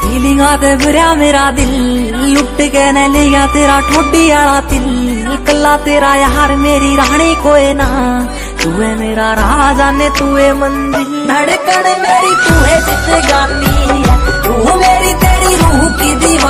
फीलिंगा ते भरया मेरा दिल, लुट के न लिया तेरा ठोडी आला दिल। कला तेरा यार मेरी रानी कोई ना, तू है मेरा राजा ने तू है मंदिर। धड़कन मेरी तू है जिंदगानी, रूह मेरी तेरी रूह की दीवानी।